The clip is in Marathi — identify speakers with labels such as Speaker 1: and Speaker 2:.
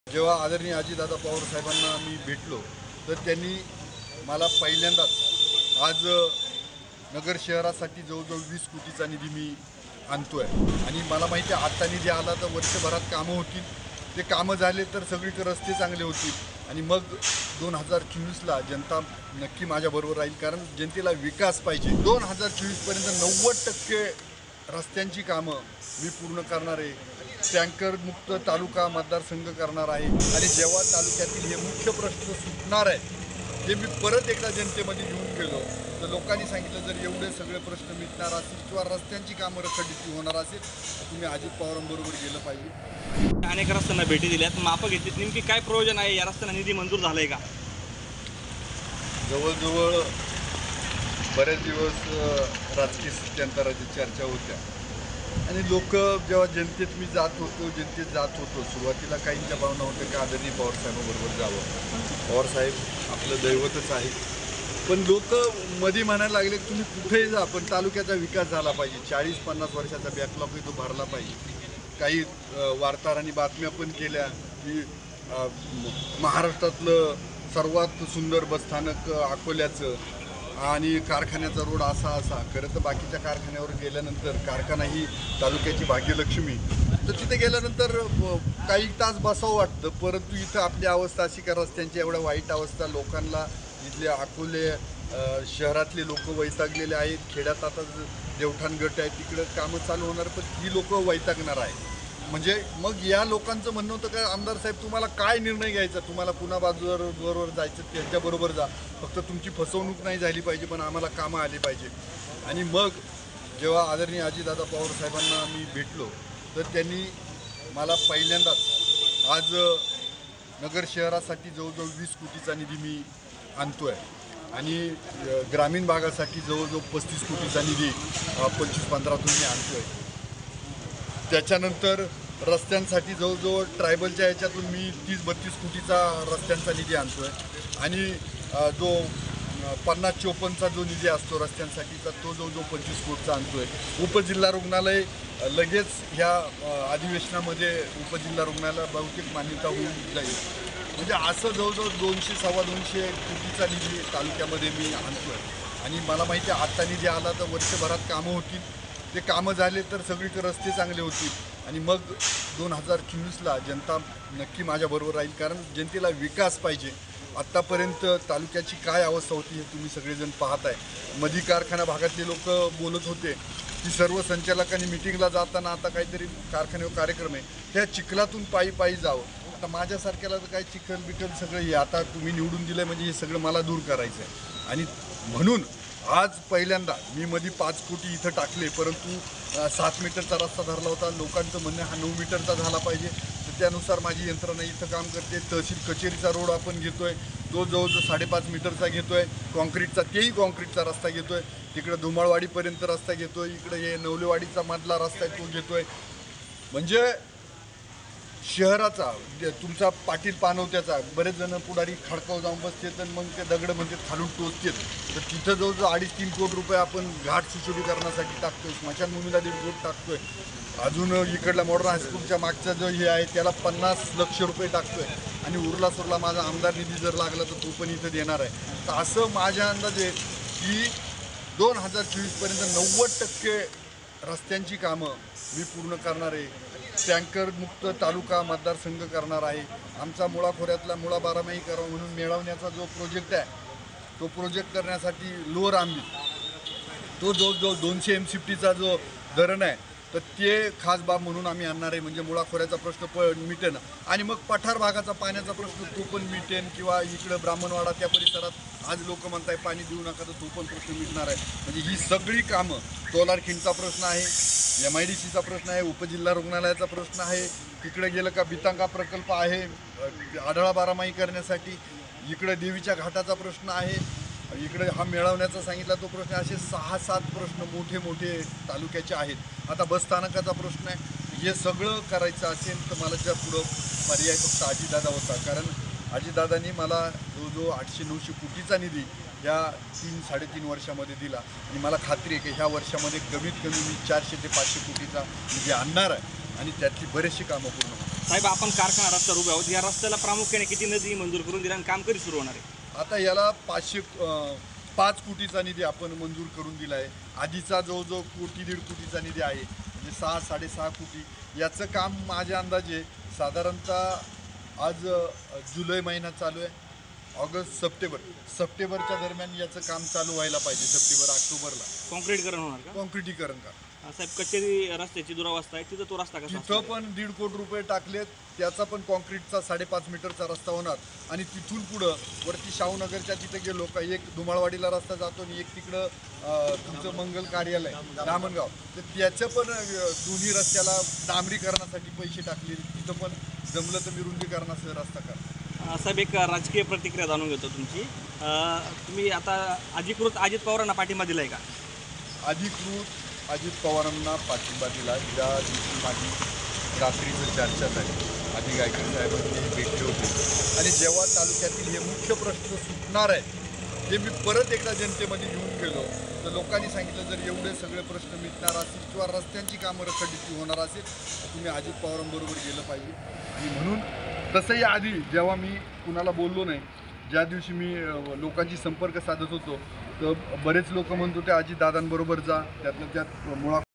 Speaker 1: जेव्हा आदरणीय अजितदादा पवार साहेबांना मी भेटलो तर त्यांनी मला पहिल्यांदाच आज नगर शहरासाठी जवळजवळ 20 कोटीचा निधी मी आणतोय आणि मला माहिती आहे आता निधी आला तर वर्षभरात कामं होतील, ते कामं झाले तर सगळीकडे रस्ते चांगले होतील आणि मग 2024ला जनता नक्की माझ्याबरोबर राहील, कारण जनतेला विकास पाहिजे। 2024पर्यंत 90% रस्त्यांची कामं मी पूर्ण करणार आहे, टँकर मुक्त तालुका मतदारसंघ करणार आहे आणि जेव्हा तालुक्यातील हे मुख्य प्रश्न सुटणार आहे ते मी परत एकदा जनतेमध्ये घेऊन गेलो तर लोकांनी सांगितलं जर एवढे सगळे प्रश्न मिटणार असतील किंवा रस्त्यांची कामं रखडलेली होणार असेल तर तुम्ही अजित पवारांबरोबर गेलं पाहिजे।
Speaker 2: अनेक रस्त्यांना भेटी दिल्यात, मापं घेतलीत, नेमकी काय प्रयोजन आहे? या रस्त्यांना निधी मंजूर झालाय का?
Speaker 1: जवळजवळ बरेच दिवस राजकीय स्थित्यंतराची चर्चा होत्या आणि लोक जेव्हा जनतेत मी जात होतो सुरुवातीला काहींच्या भावना होत्या की आदरणीय पवारसाहेबांबरोबर जावं, पवारसाहेब आपलं दैवतच आहे, पण लोक मध्ये म्हणायला लागले की तुम्ही कुठेही जा पण तालुक्याचा विकास झाला पाहिजे, 40-50 वर्षाचा बॅकलॉग तो भरला पाहिजे। काही वार्ताहरांनी बातम्या पण केल्या की महाराष्ट्रातलं सर्वात सुंदर बसस्थानक अकोल्याचं आणि कारखान्याचा रोड असा खरं तर बाकीच्या कारखान्यावर गेल्यानंतर कारखाना ही तालुक्याची भाग्यलक्ष्मी, तर तिथे गेल्यानंतर काही तास बसावं वाटतं, परंतु इथं आपली अवस्था अशी का रस्त्यांची एवढ्या वाईट अवस्था, लोकांना इथले अकोले शहरातले लोक वैतागलेले आहेत, खेड्यात आता देवठाण गट आहे तिकडं कामं चालू होणार पण ही लोक वैतागणार आहे। म्हणजे मग या लोकांचं म्हणणं होतं का आमदार साहेब तुम्हाला काय निर्णय घ्यायचा, तुम्हाला कुणा बाजूबरोबर जायचं त्यांच्याबरोबर जा, फक्त तुमची फसवणूक नाही झाली पाहिजे पण आम्हाला कामं आली पाहिजे। आणि मग जेव्हा आदरणीय अजितदादा पवार साहेबांना मी भेटलो तर त्यांनी मला पहिल्यांदाच आज नगर शहरासाठी जवळजवळ 20 कोटीचा निधी मी आणतोय आणि ग्रामीण भागासाठी जवळजवळ 35 कोटीचा निधी 25-15तून मी आणतोय। त्याच्यानंतर रस्त्यांसाठी जवळजवळ ट्रायबलच्या ह्याच्यातून मी 30-32 कोटीचा रस्त्यांचा निधी आणतोय आणि जो 50-54चा जो निधी असतो रस्त्यांसाठीचा तो जवळजवळ 25 कोटीचा आणतोय। उपजिल्हा रुग्णालय लगेच ह्या अधिवेशनामध्ये उपजिल्हा रुग्णालयाला बहुतेक मान्यता होऊन जाईल, म्हणजे असं जवळजवळ 200-250 कोटीचा निधी तालुक्यामध्ये मी आणतोय आणि मला माहिती आहे आता निधी आला तर वर्षभरात कामं होतील, ते कामं झाले तर सगळीकडे रस्ते चांगले होतील आणि मग 2024ला जनता नक्की माझ्याबरोबर राहील, कारण जनतेला विकास पाहिजे। आत्तापर्यंत तालुक्याची काय अवस्था होती हे तुम्ही सगळेजण पाहत आहे। मधी कारखाना भागातले लोक बोलत होते की सर्व संचालकांनी मिटिंगला जाताना आता काहीतरी कारखान्यावर कार्यक्रम आहे त्या चिखलातून पायी जावं, आता माझ्यासारख्याला तर काय चिखल बिखल सगळं हे आता तुम्ही निवडून दिलं म्हणजे हे सगळं मला दूर करायचं आहे आणि म्हणून आज पहिल्यांदा मी मध्ये 5 कोटी इथं टाकले, परंतु 7 मीटरचा रस्ता धरला होता, लोकांचं म्हणणं हा 9 मीटरचा झाला पाहिजे, तर त्यानुसार माझी यंत्रणा इथं काम करते। तहसील कचेरीचा रोड आपण घेतोय तो जवळजवळ 5.5 मीटरचा घेतोय, कॉन्क्रीटचा तेही कॉन्क्रीटचा रस्ता घेतोय, तिकडं धुमाळवाडीपर्यंत रस्ता घेतोय, इकडे हे नवलेवाडीचा मधला रस्ता आहे तो घेतोय, म्हणजे शहराचा तुमचा पाटील पानवत्याचा बरेच जण पुढारी खडकाव जाऊन बसते तर मग ते दगड म्हणजे खालून टोचतात, तर तिथं जवळजवळ 2.5-3 कोटी रुपये आपण घाट सुशोभीकरणासाठी टाकतोय, स्मशानभूमीला 1.5 कोटी टाकतोय, अजून इकडला मॉडर्न हायस्कूलच्या मागचा जो हे आहे त्याला 50 लक्ष रुपये टाकतोय आणि उरला सुरला माझा आमदार निधी जर लागला तर तो पण इथं देणार आहे। तर असं माझ्या अंदाजे की 2024पर्यंत 90% रस्त्यांची कामं मी पूर्ण करणार आहे, टँकर मुक्त तालुका मतदारसंघ करणार आहे। आमचा मुळा खोऱ्यातला मुळा बारामाही करावा म्हणून मिळवण्याचा जो प्रोजेक्ट आहे तो प्रोजेक्ट करण्यासाठी लोअर आंबी तो जवळजवळ 200 MCFTचा जो धरण आहे तर ते खास बाब म्हणून आम्ही आणणार आहे, म्हणजे मुळा खोऱ्याचा प्रश्न मिटेन आणि मग पठार भागाचा पाण्याचा प्रश्न तो पण मिटेन, किंवा इकडं ब्राह्मणवाडा त्या परिसरात आज लोक म्हणताय पाणी देऊ नका तर तो पण प्रश्न मिटणार आहे। म्हणजे ही सगळी कामं, तोलारखिंडचा प्रश्न आहे, MIDCचा प्रश्न आहे, उपजिल्हा रुग्णालयाचा प्रश्न आहे, तिकडे गेलं का बितांगा प्रकल्प आहे आढळा बारामाही करण्यासाठी, इकडे देवीच्या घाटाचा प्रश्न आहे, इकडे हा मिळवण्याचा सांगितला तो प्रश्न, असे 6-7 प्रश्न मोठे तालुक्याचे आहेत। आता बसस्थानकाचा प्रश्न आहे, हे सगळं करायचं असेल तर मला ज्या पुढं पर्याय फक्त अजितदादा होता, कारण अजितदादांनी मला जवळजवळ 800-900 कोटीचा निधी या 3-3.5 वर्षामध्ये दिला आणि मला खात्री आहे की ह्या वर्षामध्ये कमीत कमी मी 400 ते 500 कोटीचा निधी आणणार आहे आणि त्यातली बरेचशी कामं पूर्ण होणार।
Speaker 2: साहेब, आपण कारखाना रस्त्यावर उभे आहोत. या रस्त्याला प्रामुख्याने किती निधी मंजूर करून दिला आणि काम कधी सुरू होणार आहे?
Speaker 1: आता याला 5 कोटीचा निधी आपण मंजूर करून दिला आहे. आधीचा जवळजवळ 1.5 कोटीचा निधी आहे, म्हणजे 6-6.5 कोटी. याचं काम माझ्या अंदाजे साधारणतः आज जुलै महिना चालू आहे, ऑगस्ट सप्टेंबरच्या दरम्यान याचं काम चालू व्हायला पाहिजे. सप्टेंबर-ऑक्टोबरला
Speaker 2: कॉन्क्रीटीकरण होणार का?
Speaker 1: कॉन्क्रिटीकरण का.
Speaker 2: साहेब, कचेरी रस्त्याची दुरावस्था आहे, तिथं तो रस्ता कसा
Speaker 1: तिथं
Speaker 2: असणार?
Speaker 1: पण 1.5 कोटी रुपये टाकलेत. त्याचा पण कॉन्क्रीटचा 5.5 मीटरचा रस्ता होणार. आणि तिथून पुढं वरती शाहूनगरच्या तिथे गेलो का एक धुमाळवाडीला रस्ता जातो आणि एक तिकडं तुमचं मंगल कार्यालय दामणगाव, तर त्याचं पण दोन्ही रस्त्याला डांबरीकरणासाठी पैसे टाकले. तिथं पण जमलं तर मी रुंदीकरणासह रस्ता करा.
Speaker 2: साहेब, एक राजकीय प्रतिक्रिया जाणून घेतो तुमची. तुम्ही आता अधिकृत अजित पवारांना पाठिंबा दिलाय का?
Speaker 1: अधिकृत अजित पवारांना पाठिंबा दिला. ज्या दिवशी माझी रात्रीचं चर्चा झाली, आधी गायकर साहेबांनी भेटले होते आणि जेव्हा तालुक्यातील हे मुख्य प्रश्न सुटणार आहे ते मी परत एकदा जनतेमध्ये घेऊन गेलो, तर लोकांनी सांगितलं जर एवढे सगळे प्रश्न मिटणार असतील किंवा रस्त्यांची कामं रखडलेली होणार असेल तर तुम्ही अजित पवारांबरोबर गेलं पाहिजे. आणि म्हणून तसंही आधी जेव्हा मी कुणाला बोललो नाही, ज्या दिवशी मी लोकांशी संपर्क साधत होतो तर बरेच लोक म्हणत होते अजितदादांबरोबर जा, त्यातल्या त्यात मुळा